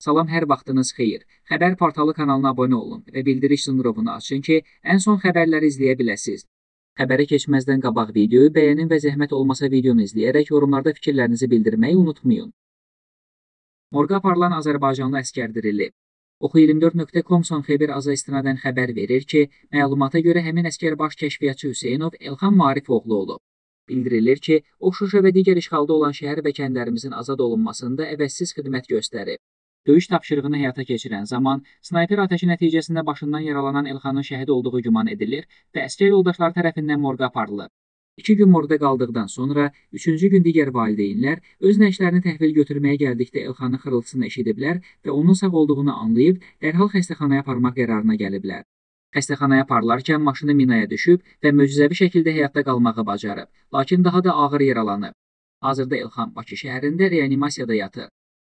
Salam, hər vaxtınız xeyir. Xəbər portalı kanalına abunə olun və bildiriş zınqrovunu açın ki, ən son xəbərləri izləyə biləsiniz. Xəbərə keçməzdən qabaq videoyu bəyənin və zəhmət olmasa videonu izləyərək yorumlarda fikirlərinizi bildirməyi unutmayın. Morqa aparılan Azərbaycanlı əskər dirilib. Oxu24.com son xəbər aza istinadən xəbər verir ki, məlumata görə həmin əskər baş kəşfiyyatçı Hüseynov Elxan Maarif oğlu olub. Bildirilir ki, o Şuşa və digər işğalda olan şəhər və kəndlərimizin azad olunmasında əvəzsiz xidmət göstərib. Döyüş tapşırığını həyata keçirən zaman snayper atəşi nəticəsində başından yaralanan Elxanın şəhid olduğu güman edilir və əskər yoldaşları tərəfindən morqa aparılır. 2 gün morqda qaldıqdan sonra 3-cü gün digər valideynlər öz nəşlərini təhvil götürməyə gəldikdə Elxanın xırıltısını eşidiblər və onun sağ olduğunu anlayıb dərhal xəstəxanaya aparmaq qərarına gəliblər. Xəstəxanaya aparılarkən maşını minaya düşüb və möcüzəvi şəkildə həyatda qalmağı bacarıb, lakin daha da ağır yaralanıb. Hazırda Elxan Bakı şəhərində reanimasiyada yatır.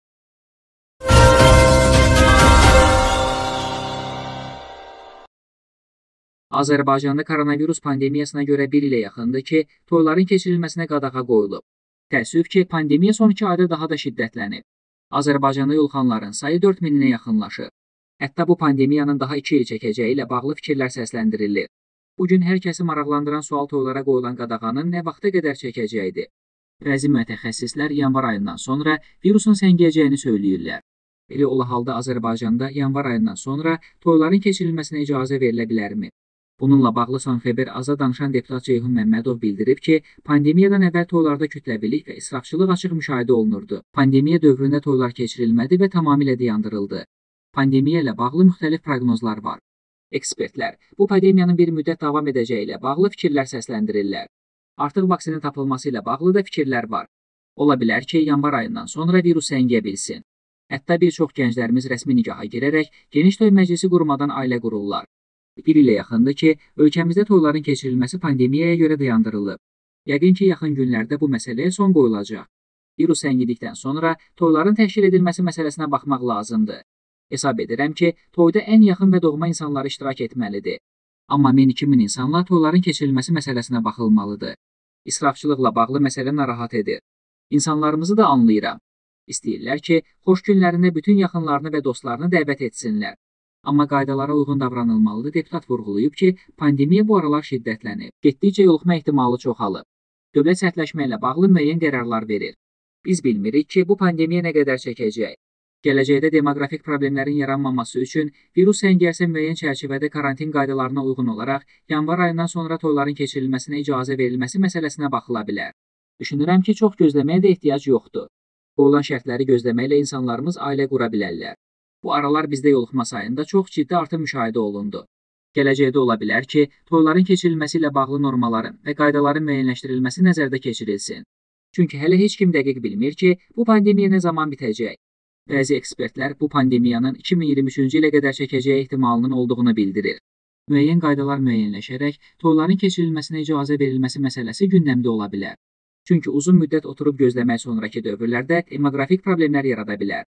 Azərbaycanda koronavirus pandemiyasına görə 1 ilə yaxındır ki, toyların keçirilməsinə qadağa qoyulub. Təəssüf ki, pandemiya son 2 ayda daha da şiddətlənib. Azərbaycanda yoluxanların sayı 4000-ə yaxınlaşır. Hətta bu pandemiyanın daha 2 il çəkəcəyi ilə bağlı fikirlər səsləndirilir. Bugün hər kəsi maraqlandıran sual toylara qoyulan qadağanın nə vaxta qədər çəkəcəyidir. Bəzi mütəxəssislər yanvar ayından sonra virusun səngiyəcəyini söyləyirlər. Belə ola halda Azərbaycanda yanvar ayından sonra toyların keçirilməsinə icazə verilə bilərmi? Bununla bağlı son xəbər aza danışan deputat Ceyhun Məmmədov bildirib ki, pandemiyadan əvvəl toylarda kütləvilik və israfçılıq açıq müşahidə olunurdu. Pandemiya dövründə toylar keçirilmədi və tamamilə dayandırıldı. Pandemiya ilə bağlı müxtəlif proqnozlar var. Ekspertlər bu pandemiyanın bir müddət davam edəcəyi ilə bağlı fikirlər səsləndirirlər. Artıq vaksinin tapılması ilə bağlı da fikirlər var. Ola bilər ki, yanvar ayından sonra virus səngiyə bilsin. Hətta bir çox gənclərimiz rəsmi nikaha girərək geniş toy məclisi qurmadan ailə qururlar. 1 ilə yaxındır ki, ölkəmizdə toyların keçirilməsi pandemiyaya görə dayandırılıb. Yəqin ki, yaxın günlərdə bu məsələyə son qoyulacaq. Virus səngidikdən sonra toyların təşkil edilməsi məsələsinə baxmaq lazımdır. Hesab edirəm ki, toyda ən yaxın və doğma insanlar iştirak etməlidir. Amma 1000-2000 insanla toyların keçirilməsi məsələsinə baxılmalıdır. İsrafçılıqla bağlı məsələ narahat edir. İnsanlarımızı da anlayıram. İstəyirlər ki, xoş günlərində bütün yaxınlarını və dostlarını dəvət etsinlər. Amma qaydalara uyğun davranılmalıdır. Deputat vurğulayıb ki, pandemiya bu aralar şiddətlənib. Getdikcə yoluxma ehtimalı çoxalıb. Dövlət sərtləşmə ilə bağlı müəyyən qərarlar verir. Biz bilmirik ki, bu pandemiya nə qədər çəkəcək. Gələcəkdə demoqrafik problemlərin yaranmaması üçün virus səngərsə müəyyən çərçivədə karantin qaydalarına uyğun olaraq yanvar ayından sonra toyların keçirilməsinə icazə verilməsi məsələsinə baxıla bilər. Düşünürəm ki, çox gözləməyə də ehtiyac yoxdur. Qoyulan şərtləri gözləməklə insanlarımız ailə qura bilərlər. Bu aralar bizdə yoluxma sayında çox ciddi artım müşahidə olundu. Gələcəkdə ola bilər ki, toyların keçirilməsi ilə bağlı normaların və qaydaların müəyyənləşdirilməsi nəzərdə keçirilsin. Çünki hələ heç kim dəqiq bilmir ki, bu pandemiya nə zaman bitəcək. Bəzi ekspertlər bu pandemiyanın 2023-cü ilə qədər çəkəcəyi ehtimalının olduğunu bildirir. Müəyyən qaydalar müəyyənləşərək toyların keçirilməsinə icazə verilməsi məsələsi gündəmdə ola bilər. Çünki uzun müddət oturub gözləmək sonrakı dövrlərdə demoqrafik problemlər yarada bilər.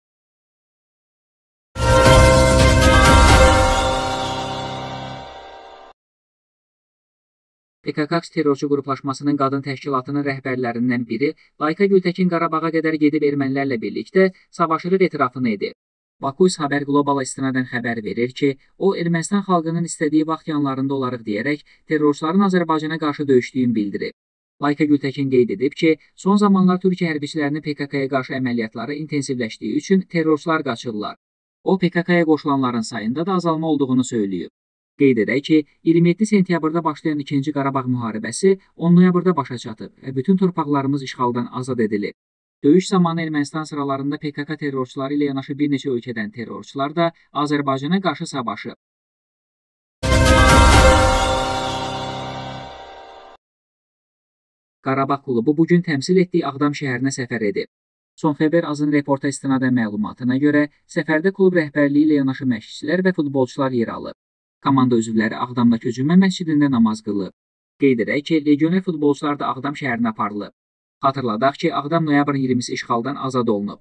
PKK terrorçu qruplaşmasının qadın təşkilatının rəhbərlərindən biri Layka Gültəkin Qarabağa qədər gedib ermənilərlə birlikdə savaşırıq etirafını edib. Bakuis Haber Globala istinadən xəbər verir ki, o Ermənistan xalqının istədiyi vaxt yanlarında olarıq deyərək terrorçuların Azərbaycana qarşı döyüşdüyünü bildirib. Layka Gültəkin qeyd edib ki, son zamanlar Türkiyə hərbiçilərinin PKK-ya qarşı əməliyyatları intensivləşdiyi üçün terrorçular qaçırlar. O, PKK-ya qoşulanların sayında da azalma olduğunu söyləyib. Qeyd edək ki, 27 sentyabrda başlayan 2-ci Qarabağ müharibəsi 10 noyabrda başa çatıb və bütün torpaqlarımız işğaldan azad edilib. Döyüş zamanı Ermənistan sıralarında PKK terrorçuları ilə yanaşı bir neçə ölkədən terrorçular da Azərbaycana qarşı savaşıb. Qarabağ klubu bugün təmsil etdiyi Ağdam şəhərinə səfər edib. Son xəbər azın reporta istinadən məlumatına görə, səfərdə klub rəhbərliyi ilə yanaşı məşqçilər və futbolçular yer alıb. Komanda üzvləri Ağdamdakı Cümə məscidində namaz qılıb. Qeyd edək ki, legioner futbolçular da Ağdam şəhərinə aparılıb. Xatırladaq ki, Ağdam noyabrın 20-si işğaldan azad olunub.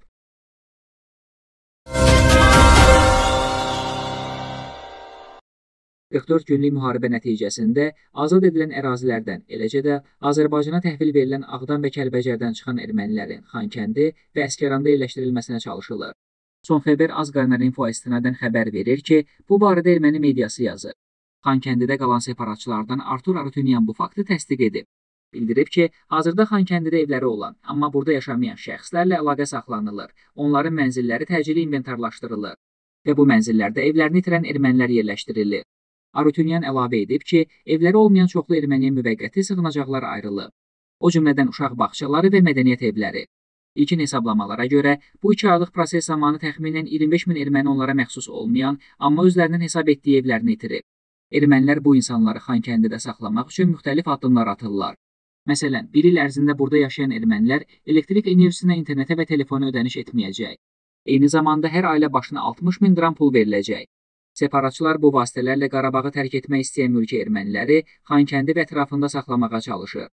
44 günlük müharibə nəticəsində azad edilən ərazilərdən, eləcə də Azərbaycana təhvil verilən Ağdam və Kəlbəcərdən çıxan ermənilərin Xankəndi və Əsgəranda yerləşdirilməsinə çalışılır. Son Xəbər Azqaynor.info istinadən xəbər verir ki, bu barədə erməni mediası yazır. Xankəndidə qalan separatçılardan Artur Arutunyan bu faktı təsdiq edib. Bildirib ki, hazırda Xankəndidə evləri olan, amma burada yaşamayan şəxslərlə əlaqə saxlanılır, onların mənzilləri təcili inventarlaşdırılır və bu mənzillərdə evlərini itirən ermənilər yerləşdirilir. Arutunyan əlavə edib ki, evləri olmayan çoxlu erməniyə müvəqqəti sığınacaqlar ayrılıb, o cümlədən uşaq bağçaları və mədəniyyət evləri. İlkin hesablamalara görə, bu 2 aylıq proses zamanı təxminən 25 min erməni onlara məxsus olmayan, amma özlərinin hesab etdiyi evlərini itirib. Ermənilər bu insanları Xankəndidə saxlamaq üçün müxtəlif addımlar atırlar. Məsələn, bir il ərzində burada yaşayan ermənilər elektrik enerjisinə, internetə və telefona ödəniş etməyəcək. Eyni zamanda hər ailə başına 60 min dram pul veriləcək. Separatçılar bu vasitələrlə Qarabağı tərk etmək istəyən mülki erməniləri Xankəndi və ətrafında saxlamağa çalışır.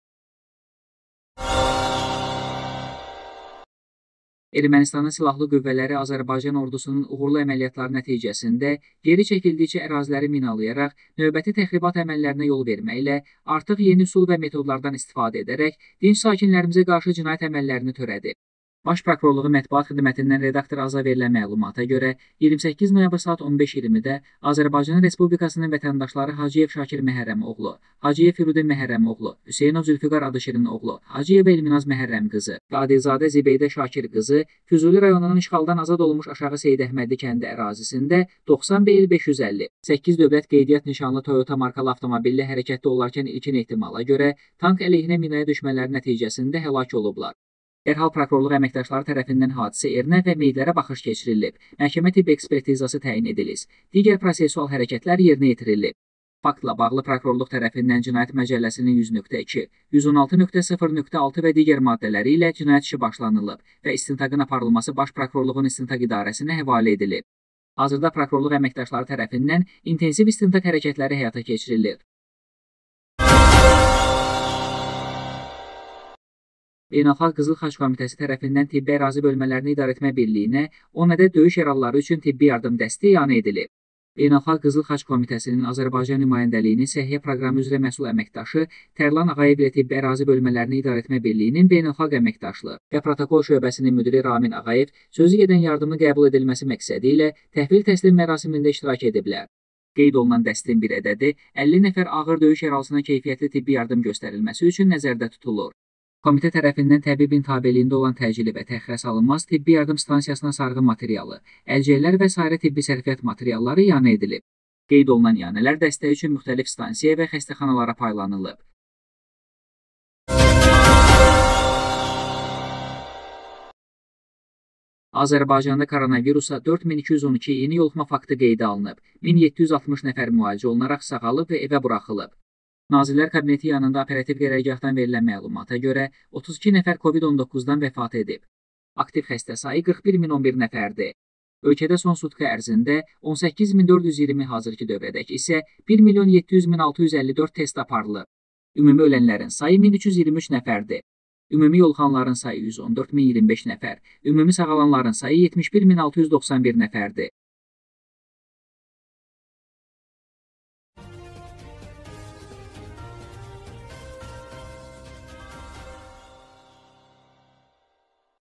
Ermənistanın silahlı qüvvələri Azərbaycan ordusunun uğurlu əməliyyatları nəticəsində geri çəkildikcə əraziləri minalayaraq növbəti təxribat əməllərinə yol verməklə artıq yeni üsul və metodlardan istifadə edərək dinc sakinlərimizə qarşı cinayət əməllərini törədib. Baş Prokurorluğu Mətbuat Xidmətindən redaktor Aza verilən məlumata görə 28 noyabr saat 15:20-də Azərbaycan Respublikasının vətəndaşları Hacıyev Şakir Məhərrəmoğlu, Hacıyev Firudin Məhərrəmoğlu, Hüseynov Zülfüqar Adışirin oğlu, Hacıyev Elminaz Məhərrəm qızı və Adilzadə Zibeydə Şakir qızı Füzuli rayonunun işğaldan azad olmuş Aşağı Seyid Əhmədli kəndi ərazisində 90 BL 550, 8 dövlət qeydiyyat nişanlı Toyota markalı avtomobillə hərəkətdə olarkən ilkin ehtimala görə tank əleyhinə minaya düşmələri nəticəsində həlak olublar. Dərhal prokurorluq əməkdaşları tərəfindən hadisə yerinə və meyidlərə baxış keçirilib, məhkəmə tibb ekspertizası təyin edilir, digər prosesual hərəkətlər yerinə yetirilib. Faktla bağlı prokurorluq tərəfindən Cinayət Məcəlləsinin 100.2, 116.0.6 və digər maddələri ilə cinayət işi başlanılıb və istintaqın aparılması Baş Prokurorluğun İstintaq İdarəsinə həvalə edilib. Hazırda prokurorluq əməkdaşları tərəfindən intensiv istintaq hərəkətləri həyata keçirilir. Beynəlxalq Qızıl Xaç Komitəsi tərəfindən Tibbi Ərazi Bölmələrini İdarə Etmə Birliyinə 10 ədəd döyüş yaralıları üçün tibbi yardım dəstəyi ianə edilib. Beynəlxalq Qızıl Xaç Komitəsinin Azərbaycan nümayəndəliyinin səhiyyə proqramı üzrə məsul əməkdaşı Tərlan Ağayev ilə Tibbi Ərazi Bölmələrini İdarə Etmə Birliyinin beynəlxalq əməkdaşlığı və protokol şöbəsinin müdiri Ramin Ağayev sözü gedən yardımın qəbul edilməsi məqsədi ilə təhvil təslim mərasimində iştirak ediblər. Qeyd olunan dəstin bir ədədi 50 nəfər ağır döyüş yaralısına keyfiyyətli tibbi yardım göstərilməsi üçün nəzərdə tutulur. Komitə tərəfindən təbibin tabeliyində olan təcili və təxirə salınmaz tibbi yardım stansiyasına sarğı materialı, əlcəklər və sairə tibbi sərfiyyat materialları ianə edilib. Qeyd olunan ianələr dəstək üçün müxtəlif stansiya və xəstəxanalara paylanılıb. Azərbaycanda koronavirusa 4212 yeni yoluxma faktı qeydə alınıb, 1760 nəfər müalicə olunaraq sağalıb və evə buraxılıb. Nazirlər Kabineti yanında operativ qərargahdan verilən məlumata görə 32 nəfər COVID-19-dan vəfat edib. Aktiv xəstə sayı 41.011 nəfərdir. Ölkədə son sutka ərzində 18.420, hazırki dövrədək isə 1.700.654 test aparılıb. Ümumi ölənlərin sayı 1323 nəfərdir. Ümumi yoluxanların sayı 114.025 nəfər, ümumi sağalanların sayı 71.691 nəfərdir.